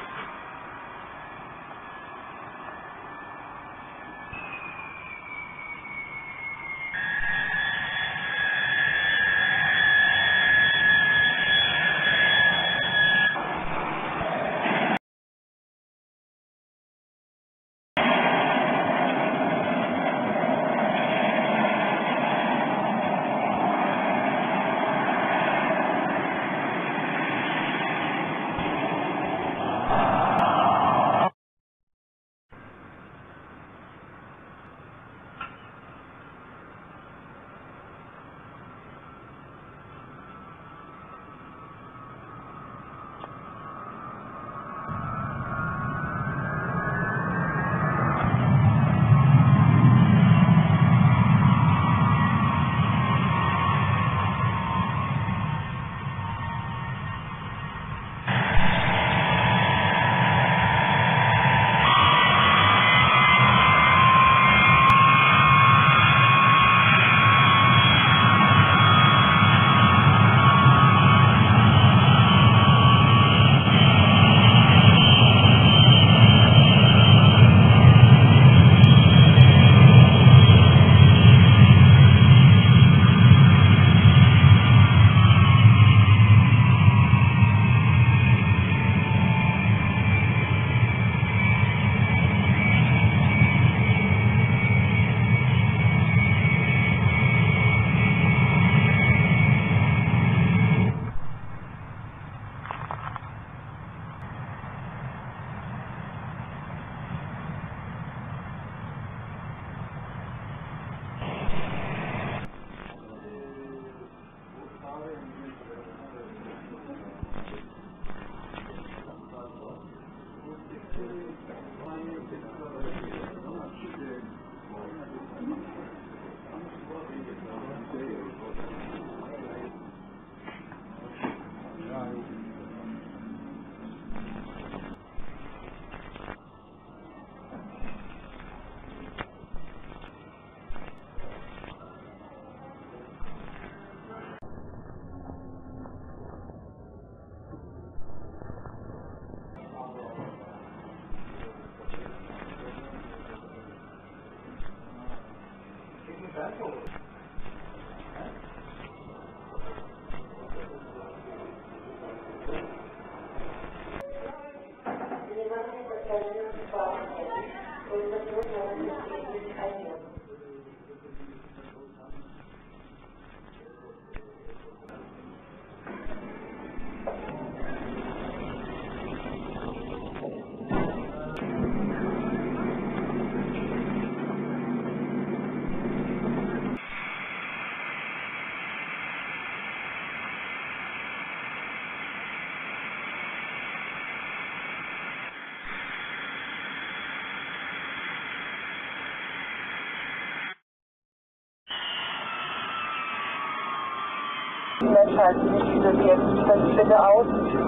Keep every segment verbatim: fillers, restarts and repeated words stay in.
Schalten Sie dieses jetzt bitte aus.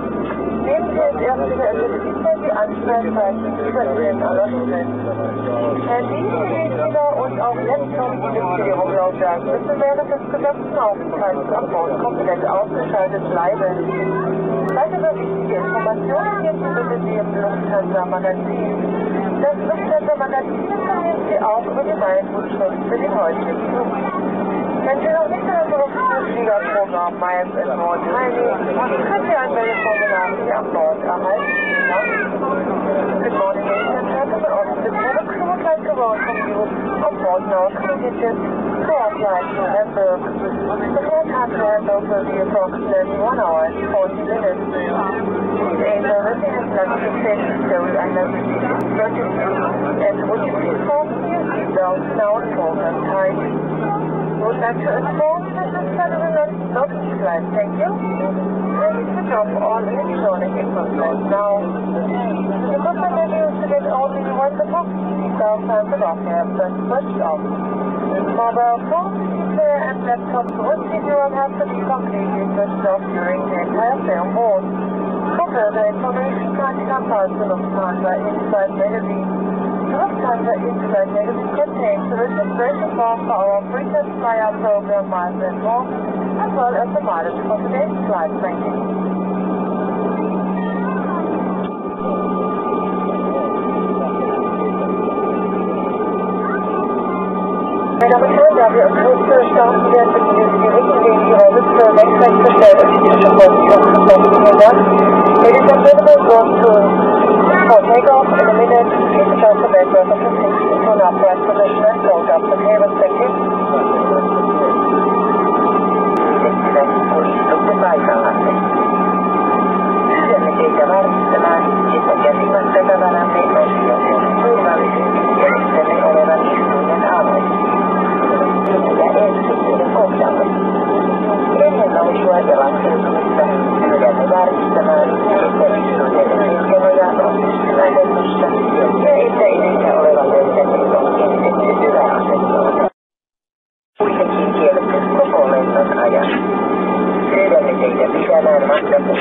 Nehmen Sie als erstes bitte die Anschnallzeichen über Ihren Allerstellen. Handy, Handyspieler und auch Laptop mit Stereo-Lautstärke müssen während des gesamten Aufenthalts an Bord komplett ausgeschaltet bleiben. Weitere wichtige Informationen hierzu bitte Sie im Lufthansa-Magazin. Das Lufthansa-Magazin informiert Sie auch über die Meilengutschrift für den heutigen Flug. Wenn Sie noch nicht an unserem Fliegerprogramm Miles and More teilnehmen, können Sie ein Meldeformular hier an Bord erhalten. Good morning, ladies and gentlemen. On this morning, we would like to welcome you on board now Collegiate to our flight to Hamburg. The flight time to Hamburg will be approximately one hour and forty minutes. Please aim everything and plug the station stowed under the seat emergency. And would you please fasten your seatbelts now and program tight. We would like to inform you that this flight is not a flight. Thank you. Ready to drop all electronic equipment now. The equipment menu is to get only when the box seatbelt signs are off have been switched off. Mobile phones, computer and laptops with C D will have to be completely switched off during the entire stay on board. For further information, kindly consult the Lufthansa Insight magazine. The Lufthansa Insight magazine contains the registration form for our frequent flyer program Miles and More, as well as the mileage for today's flight. Thank you. Meine Damen und Herren, da wir uns kurz starten werden, bitten wir Sie, die Richtungen in Ihrer Sitze rechtfertig zu stellen und die Position zu setzen. Vielen Dank. Ladies and gentlemen, going to for takeoff in a minute. Please adjust the bed rest of the seats into an upright position and fold up the tables. Thank you. Eikä varmistamaan, että käsimättä tavaramme osioiden turvallisesti järjestelmän olevan istuimen alue. Ja ensimmäinen kohdalle. Ennen nousua ja laskeutumista pyydämme varmistamaan, että istuimen selkänoja on asennossa ja että edessä oleva pöytäkin on kiinnitetty yläasentoon. Kuitenkin kielletty koko lennon ajan. Pyydämme teitä pitämään matkapuolella.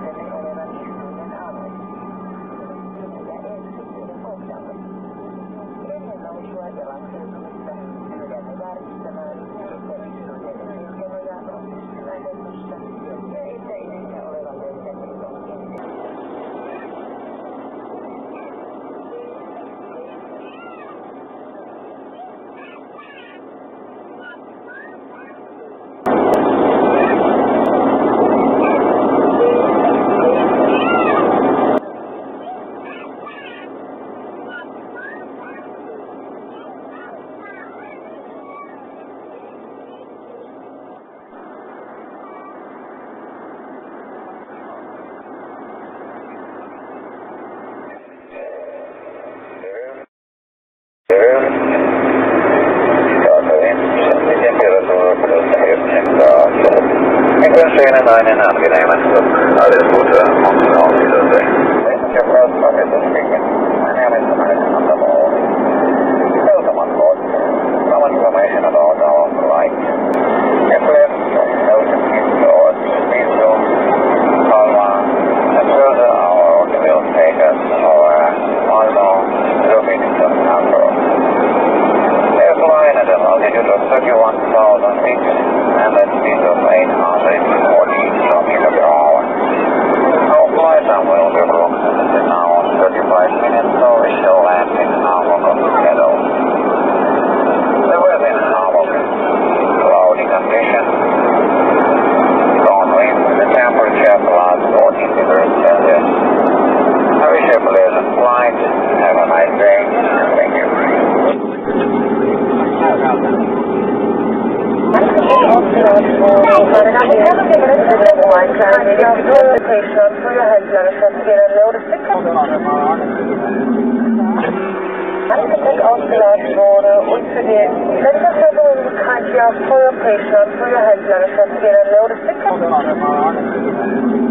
Seinen angenehmästä ajoisuutta on silti. Ja prospaketuskin. Äänestämään antamaa. Muutaman vuotta. Some information about our flight. If left, notice towards Diesel, Palma, and further our automobile status or Malmo, Rubinson, Hamburg. They're flying at an altitude of thirty-one thousand feet and at speed of eight hundred forty kilometers per hour. Our flight time will be approximately now thirty-five minutes, so we shall land in Hamburg on schedule. The weather in Hamburg, cloudy conditions, strong winds, the temperature plus fourteen degrees Celsius. I wish you a pleasant flight. Have a nice day. Thank you. Ausgeladen wurde und für die Senderverbindung bekannt, ja, Feuerpatient, Feuerheizleiter, Notice